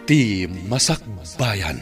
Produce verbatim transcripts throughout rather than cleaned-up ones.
Ti Masakbayan.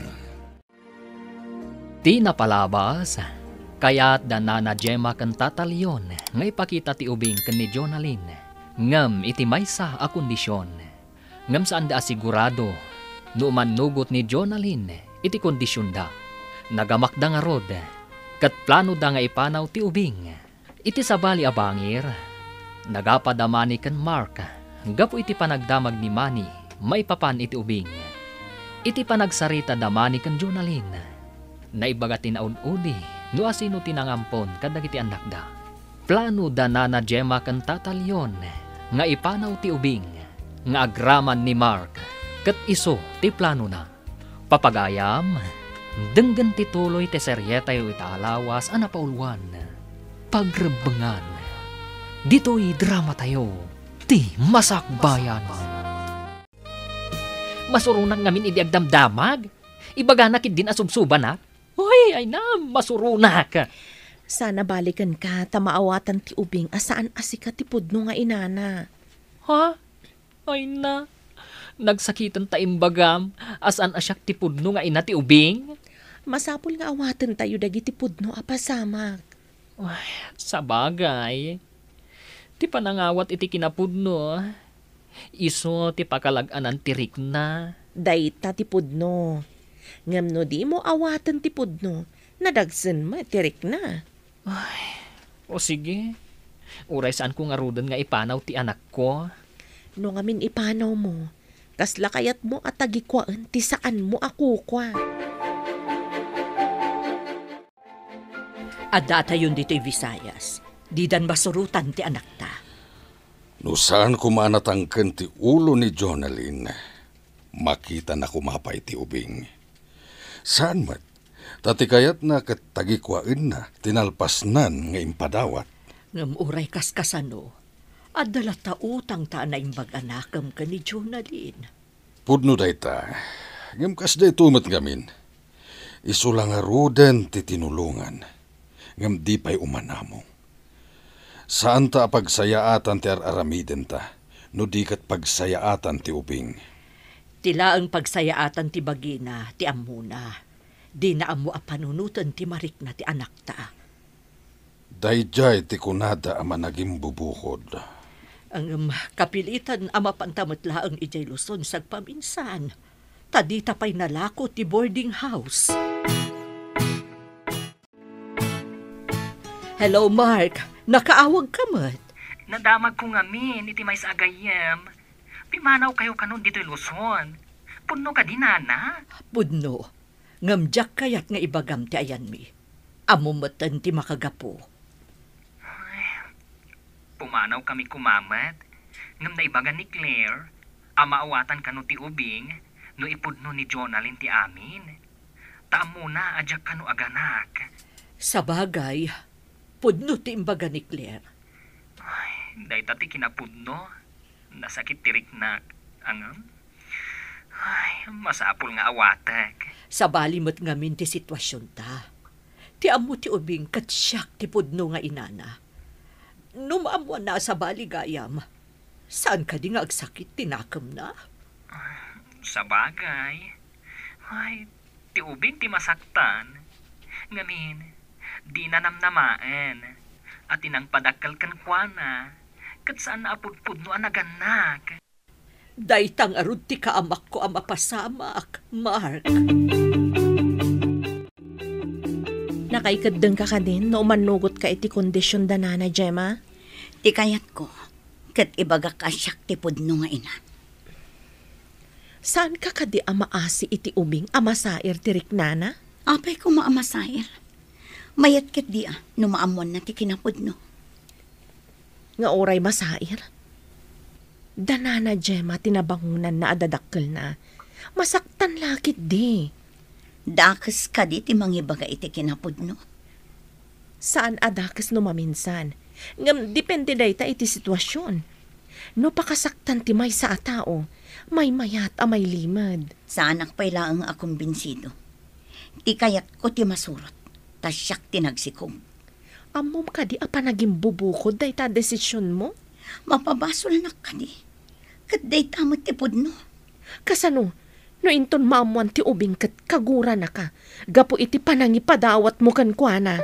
Ti napalabas, kaya't danana Gemma kan tatalyon, nga ipakita ti ubing kan ni Jonalyn, ngam iti maysa a kondisyon. Ngam saan da asigurado, no manugot ni Jonalyn, iti kondisyon da. Nagamakda nga rod, kat plano da nga ipanaw ti ubing. Iti sabali a bangir, nagapadamani kan Mark, gapo iti panagdamag ni Manny, maipapan iti ubing. Iti panagsarita damani kan Jonalyn, naibaga tinaud-udi, no asino tinangampon kadag iti anak da. Plano da nana Gemma kan tatalyon, nga ipanaw ti ubing, nga agraman ni Mark, kat iso ti plano na. Papagayam, denggan ti tuloy ti seryeta yu itaalawas anapauluan, pagrebengan. Dito'y drama tayo, ti Masakbayan. Masurunan ngamin idi agdamdamag, ibaga nakit din asubsuban na. Uy, ay na, masurunak. Sana balikan ka, tamaawatan ti ubing, asaan asika ti pudno nga inana. Ha? Ay na, nagsakitan ta imbagam, asaan asyak ti pudno nga ina ti ubing? Masapul nga awatan tayo dagi ti pudno apasamak. Ay, sabagay. Ti panangawat iti kinapudno, iso ti pakalaganan tirik na. Dayta ti pudno. Ngam no di mo awatan ti pudno, nadagsan ma, tirik na. Ay, o sige. Uray saan ko nga rudan nga ipanaw ti anak ko. No ngamin ipanaw mo, kasla kayat mo at tagikwaan ti saan mo ako kwa. Adata yun dito'y Visayas. Di dan masurutan ti anak ta. No saan kumanatangken ti ulo ni Jonalyn, makita na kumapay ti ubing. Saan mat? Tati kayat na kat tagikwain na, tinalpasnan nga impadawat. Ngam uray kaskasano, adala ta utang ta na imbag anakam ka ni Jonalyn. Pudno day ta, ngam kas day tumat ngamin. Isulang aruden ti tinulungan, ngam di pa'y umanamo. Saan ta pagsayaatan ti araramiden ta, no di kat pagsayaatan ti ubing. Tila ang pagsayaatan ti bagina, ti amuna. Di na amo a panunutan ti marik na ti anak ta. Dayjay ti kunada ama naging bubukod. Ang um, kapilitan ama pantamatla ang ijay Luzon sagpaminsan. Tadita pa'y nalako ti boarding house. Hello, Mark. Nakaawag ka mat. Nadamag ko ngamin, iti may sa agayem. Pimanaw kayo kanon dito'y Luzon. Puno ka din, nana? Pudno. Ngamjak kayat nga ibagam ti ayan mi. Amumatan ti makagapo. Ay, pumanaw kami kumamat. Ngam na ibaga ni Claire, amaawatan kano ti ubing, no ipudno ni Jonalyn ti amin. Taam muna adyak kano aganak. Sa bagay, pudno ti imbaga ni Claire. Ay, day tati kinapudno. Nasakit tirik na angam. Ay, masapul nga awatek. Sa balimot ngamin ti sitwasyon ta. Ti amo ti ubing katsyak ti pudno nga inana. Numaamo na sa baligayam. Saan ka di nga agsakit tinakam na? Ay, sa bagay. Ay, ti ubing ti masaktan. Ngamin, di na namnamaen. At inang padakal kan kuana. Kat saan na apudpudno anaganak. Daytang arud ti kaamak ko ang mapasamak, Mark. Nakaikadeng ka ka din, no manugot ka iti kondisyon da nana Gemma? Ti kayat ko, kat ibaga kasyak ti pudno nga ina. Saan ka kadi amaasi iti ubing amasair tirik nana? Apay ko maamasair. Mayat kat di ah, numaamon na ti kinapudno. Nga oray masair? Danana Gemma tinabangunan na adadakkel na. Masaktan lakit di. Dakes ka di ti mangibaga iti kinapudno. Saan adakes no maminsan? Ngam depende day ta iti sitwasyon. No pakasaktan ti may sa atao, may mayat a may limad. Sa anak pa'y laang akong binsido. Ti kayat ko ti masurot, tasyak ti nagsikom. Amom ka di apa naging bubukod day ta desisyon mo? Mapabasol na ka di. Kat day tamot ti pudno. Kasano, no No inton maamuan ti ubing kat kagura na ka. Gapo iti panangipadawat mo kan kuana.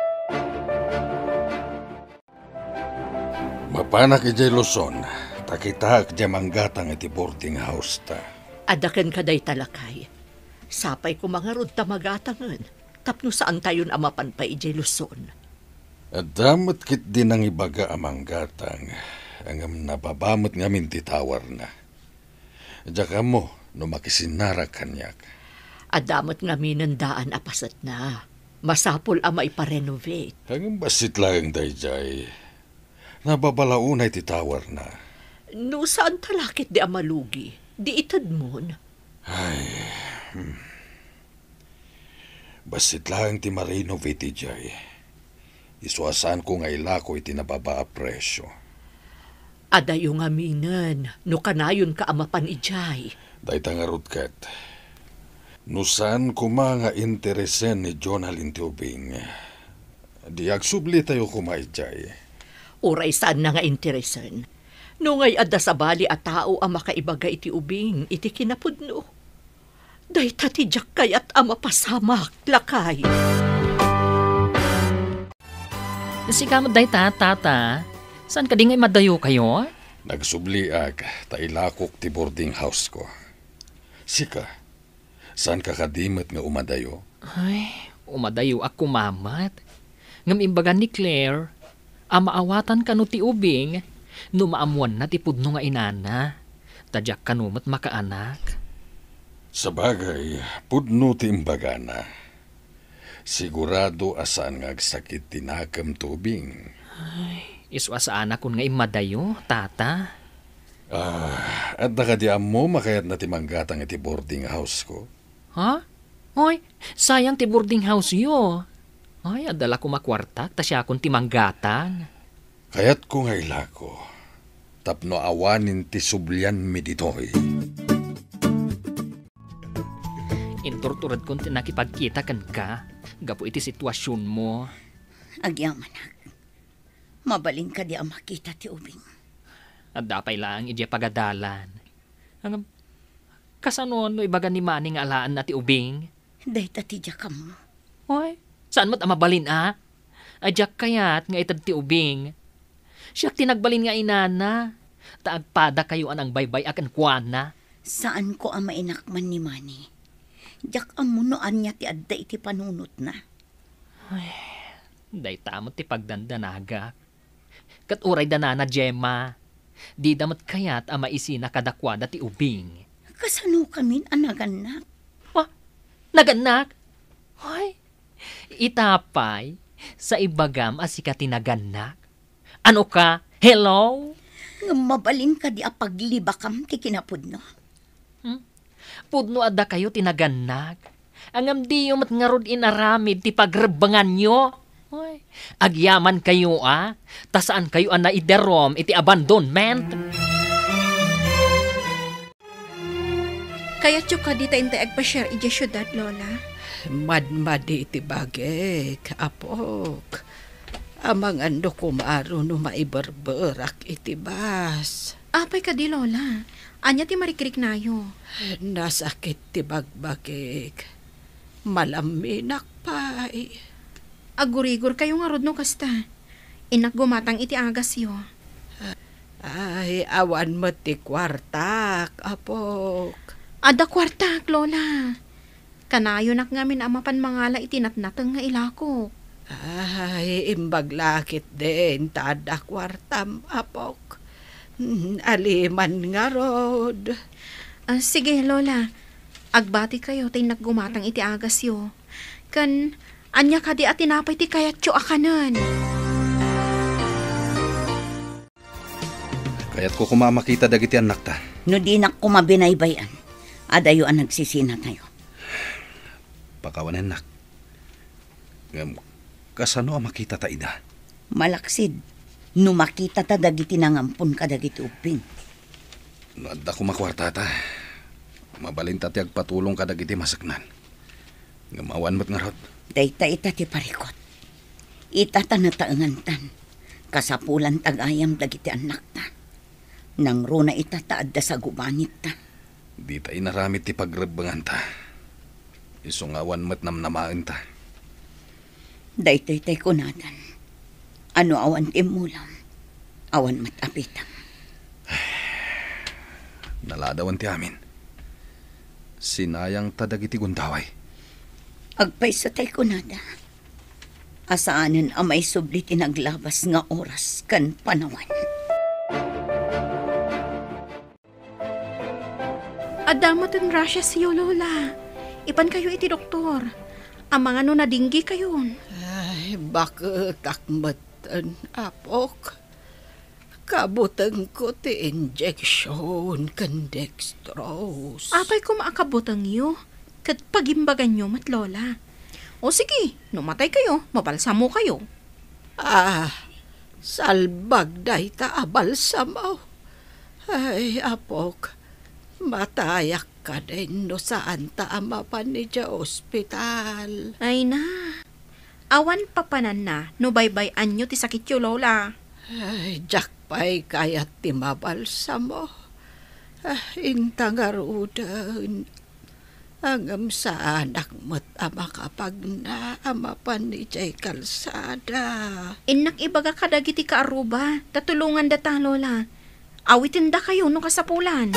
Mapanak ijay Luzon, takita kajay manggatang iti boarding house ta. Adakan ka day talakay. Sapay ko mga rod tamagatangan. Tapno saan tayon amapan pa ijay Luzon. At damot kit din ang ibaga amang gatang, ang napabamot ngamin titawar na. Diyaka mo, no makisinara kanyak. Adamot nga minandaan apasat na. Masapol ama iparenovate. Hanggang basit lang dayjay, nababalaunay titawar na. No saan talakit di amalugi? Di itad mon. Ay, hmm. Basit lang ti ma-renovate jay. Isuasan ko nga ilako iti nababa a presyo. Adayo nga minan, no kanayon ka amapan ijay. Day tangarot kat. Nusan kuma nga interesen ni Jonalyn ti ubing. Di agsubli tayo kumaijay. Uray saan na nga interesan. No ngay adda sa bali a tao ang makaibaga iti ubing, iti kinapudno. Day tatidyak kayat ama pasamak, lakay. Sikamot day ta, tata. Saan ka di ngay madayo kayo? Nagsubli ag, tailakok ti boarding house ko. Sika, saan ka kadimat nga umadayo? Ay, umadayo ako mamat. Ngam imbaga ni Claire, amaawatan ka no ti ubing, no maamuan na ti pudno nga inana. Tadyak kanumat makaanak. Sa bagay, pudno ti imbaga na. Sigurado asan nga agsakit tinakam tubing. Ay, iswasaan ako nga imadayo, tata. Ah, at nakadiam mo makayat na ti manggatang iti boarding house ko. Ha? Hoy, sayang ti boarding house yo. Ay, adala ko makwartak, ta siya akong ti manggatang. Kayat ko nga ilako, tapno awanin ti sublian mi ditoy. Inturturad kong tinakipagkita kan ka, gapo iti sitwasyon mo. Agyaman, mabaling ka di ang makita ti ubing. At dapay lang iti pagadalan. Ang kasano no ibaga ni Maning alaan na ti ubing? Day tatidya ka mo. Hoy, saan mo't amabalin ah? Adyak kayat nga itad ti ubing. Siyak tinagbalin nga inana. Taagpada kayo anang baybay akan kuana. Saan ko ang mainakman ni Manny? Diyak ang munoan niya ti adda iti panunot na. Ay, day tamot ti pagdandanaga. Kat uray danana, Gemma. Di damat kayat ang maisina kadakwada ti ubing. Kasano kamin anaganak? Wah, naganak? Hoy, itapay sa ibagam asika tinaganak. Ano ka? Hello? Nga mabalin ka di apaglibakam ti kinapudno. Hmm? Pudno adda kayo tinaganak. Angam di yung mat ngarod inaramid ti pagrebangan nyo. Hoy, agyaman kayo ah. Tasaan kayo ang naiderom iti abandonment. Kaya tiyok ka di tayo tayo agpa-share iti syudad, Lola. Madmadi iti bagek, apok. Amang ando kumaro no maibarbarak iti bas. Apay ka di, Lola. Anya ti marikrik nayo. Nasakit ti bagbagek. Malaminak pa'y. Agurigor kayo nga rod no kasta. Inak gumatang iti agas yo. Ay, awan mo ti kwartak, apok. Ada kwartak, Lola. Kanayo nak ngamin amapan mangala itinatnatang nga ilako. Ay, imbaglakit din, tada kwartam, apok. Aliman nga rod. Uh, sige, Lola. Agbati kayo tay naggumatang iti agas yo. Kan, anya ka di at tinapay ti kayat yo akanan. Kaya't ko kumamakita dagiti anak ta. No di na kumabinaybayan. Adayo ang nagsisina tayo. Pakawanan nak. Ngam, kasano ang makita ta ida? Malaksid. No makita ta dagiti nangampun ka dagiti uping. Nadda ko makwarta ta. Mabalin ta ti agpatulong ka dagiti masaknan. Ngamawan mo't nga rod. Dayta ita ti parikot. Ita ta nataangantan. Kasapulan tagayam dagiti anak ta. Nang runa ita taadda sa gubanit ta. Di ta inaramit ti pagrebangan ta. Isungawan mat namnamaan ta. Daytoy tay kunatan. Ano awan timulam, awan matapitam. Naladawan ti amin. Sinayang tadagiti gundaway. Agpay sa tay kunada. Asaanan amay subli tinaglabas nga oras kan panawan. Adamat ang rasya siyo, Lola. Ipan kayo iti doktor. Ang mga no nadinggi kayon. Ay, bakit akmatan, apok? Kabutang ko ti injection kan dextrose. Apay ko maakabutang iyo. Kat pagimbagan nyo, mat Lola. O sige, numatay kayo, mabalsamo kayo. Ah, salbag day ta abalsamaw. Ay, apok, matayak ka din no saan ta amapan ni dya ospital. Ay na. Awan papanan na, no baybayan nyo ti sakit yo, Lola. Ay, jak pa'y kayat ti mabalsamo. Ah, intangarudan. Angam sa anak mo't ama kapag na amapan ni dya kalsada. Inak ibaga kadagiti ka aruba, tatulungan data, Lola. Awitin da kayo no kasapulan.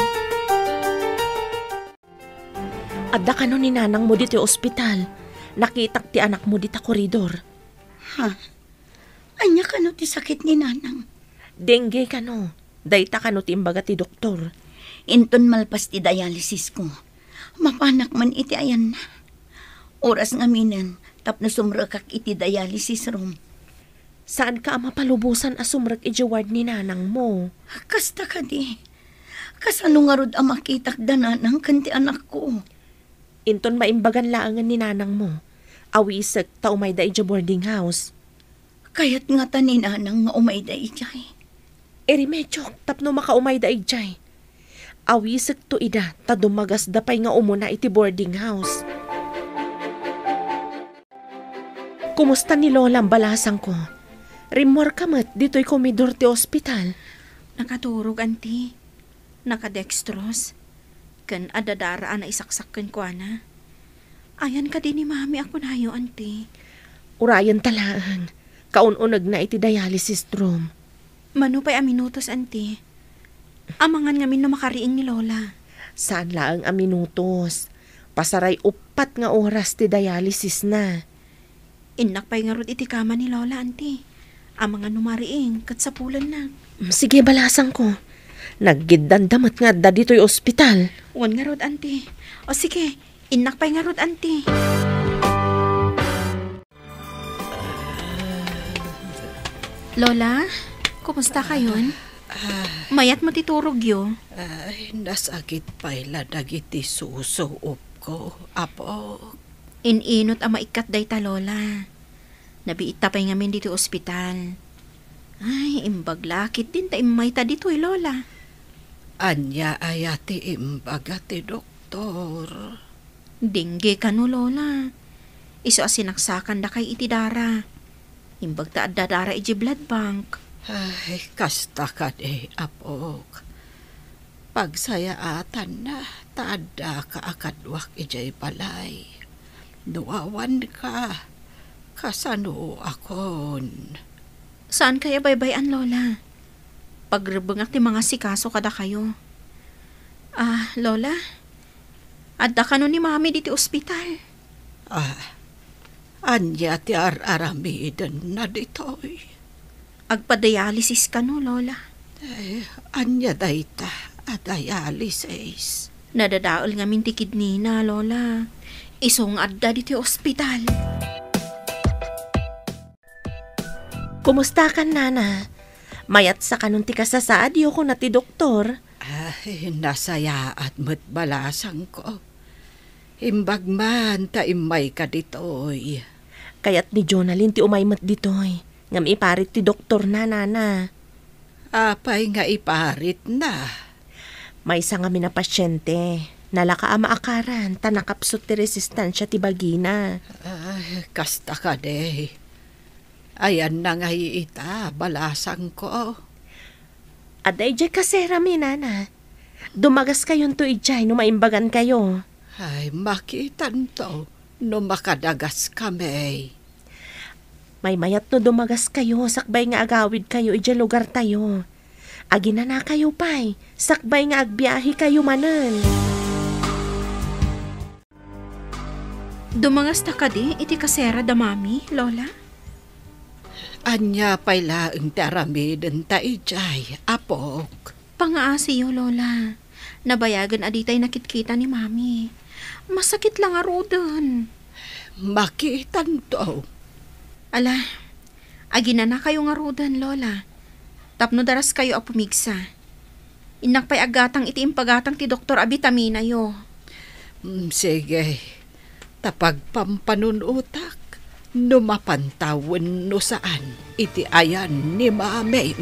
Adda ka no ni nanang mo dito ospital. Nakitak ti anak mo dito koridor. Ha? Anya ka no ti sakit ni nanang? Dengue ka no. Dayta ka no ti imbaga ti doktor. Inton malpas ti dialysis ko. Mapanak man iti ayan na. Oras nga minan, tapno sumrakak iti dialysis room. Saan ka mapalubusan asumrag iti ward ni nanang mo? Kasta ka di. Kasano nga rod ang makitak da nanang kanti anak ko. Inton maimbagan laangan ni nanang mo. Awisag ta umay da iti boarding house. Kaya't nga ta ni nanang nga umay da ijay. Eri medyo tapno makaumay da ijay. Awisag to ida ta dumagas da pay nga umuna iti boarding house. Kumusta ni Lola ang balasang ko? Rimor kamat dito'y komidor ti ospital. Nakaturog, anti. Nakadextrose. Kan adadaraan na isaksak kan ko, ana. Ayan ka din ni mami ako na yo, anti. Urayan talaan. Kaununag na iti dialysis room. Mano pa'y aminutos, anti. Amangan ngamin na makariing ni Lola. Saan laang aminutos? Pasaray upat nga oras ti dialysis na. Inak pa'y nga rod iti kama ni Lola, anti. Ang mga numariing, katsapulan na. Sige, balasang ko. Naggiddandamat nga da dito'y ospital. Wan nga rod, anti. O sige, inak pa'y nga rod, anti. Lola, kumusta kayon? Mayat mo titurog yo. Ay, nasakit pa'y ladagiti susuop ko, apo. Ininot ang maikat day ta, Lola. Nabiita pa'y ngamin dito ospital. Ay, imbaglakit din ta imay ta dito'y, Lola. Anya ayati imbaga ti doktor. Dingge ka no, Lola. Iso asinaksakan da kay iti dara. Imbag ta adda dara iji blood bank. Ay, kasta ka de, apok. Pagsayaatan na, taada ka akadwak ijay balay. Nuawan ka, kasano akon. Saan kaya baybayan, Lola? Pagrebengak ti mga sikaso kada kayo. Ah, Lola? Adda ka no ni mami diti ospital. Ah, anya ti ar-aramidan na ditoy. Agpa-dialysis ka no, Lola. Eh, anya dayta a dialysis. Nadadaol nga min ti kidney na, Lola. Isong adda diti ospital. Kumusta ka, nana? Mayat sa kanun ti kasasaad yo ko na ti doktor. Ay, nasaya at matbalasang ko. Imbag man ta imay ka ditoy. Kayat ni Jonalyn ti umaymat ditoy. Ngam iparit ti doktor na, nana. Apay nga iparit na. May isa nga mina pasyente. Nalaka ama akaran, tanakapsot ti resistansya ti bagina. Ay, kasta ka de. Ayan na nga ita, balasang ko. Aday jay kasera mi, nana. Dumagas kayon to ijay no maimbagan kayo. Ay, makitan to. No makadagas kami. May mayat no dumagas kayo, sakbay nga agawid kayo ijay lugar tayo. Agi na na kayo pay, sakbay nga agbiyahe kayo manen. Dumangas ta ka di, iti kasera da mami, Lola? Anya pala ang taramidin ta ijay, apok. Pangaasiyo, Lola. Nabayagan aditay nakitkita ni mami. Masakit lang aro dun. Makitan to. Ala, agi na na kayo nga rodan, Lola. Tapno daras kayo a pumigsa. Inak pa'y agatang iti impagatang ti Doktor Abitamina yo. Mm, sige. Tapag pampanunutak, numapantawin no saan iti ayan ni mami.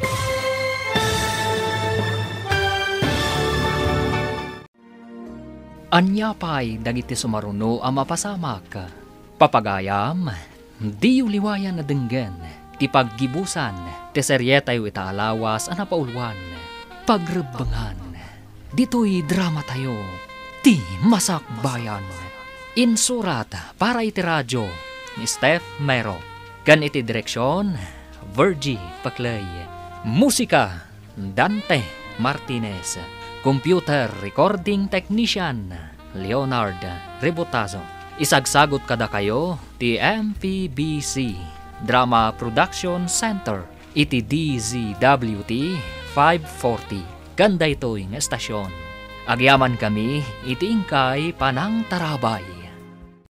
Anya pa'y dagiti sumaruno ang mapasamak. Papagayam, di liwayan na denggan, ti paggibusan, ti seryetayo itaalawas ang napaulwan, pagrebangan, dito'y drama tayo, ti masakbayan. Insurat para iti radyo ni Steph Mero. Kan iti direksyon, Virgie Paclay. Musika, Dante Martinez. Computer Recording Technician, Leonard Rebotazo. Isagsagot kada kayo, ti M P B C Drama Production Center, iti D Z W T five forty. Ganda ito'y estasyon. Agyaman kami, iti ingkay panang tarabay.